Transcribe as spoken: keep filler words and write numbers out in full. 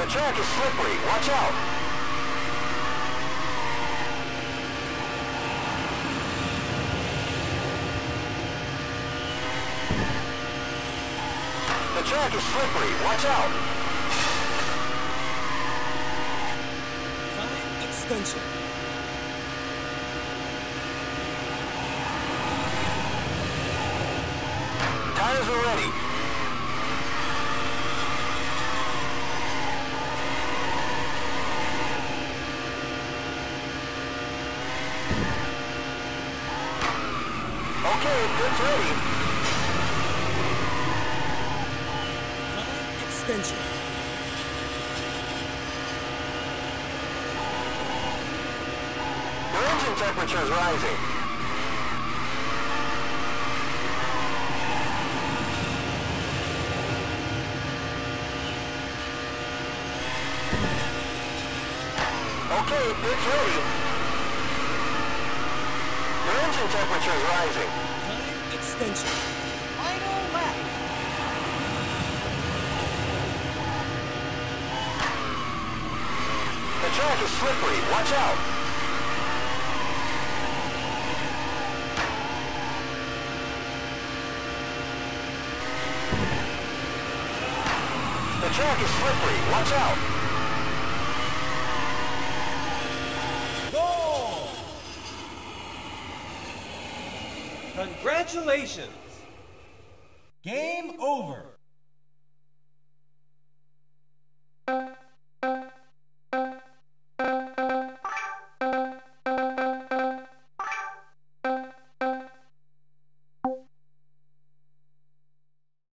The track is slippery. Watch out. The track is slippery. Watch out. Time extension. Tires are ready. Okay, it's ready. Time extension. The engine temperature is rising. Okay, it's ready. The engine temperature is rising. Time extension. Final lap. The track is slippery. Watch out. The track is slippery. Watch out. Goal! Congratulations! Game over.